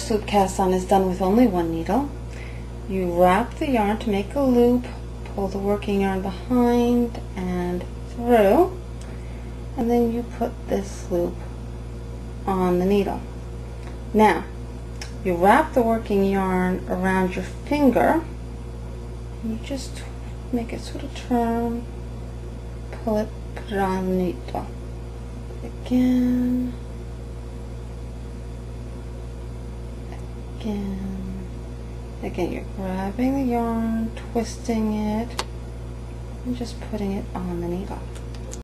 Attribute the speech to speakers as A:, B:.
A: reverse loop cast on is done with only one needle. You wrap the yarn to make a loop, pull the working yarn behind and through, and then you put this loop on the needle. Now, you wrap the working yarn around your finger, and you just make it sort of turn, pull it, put it on the needle. Again, again, you're grabbing the yarn, twisting it, and just putting it on the needle.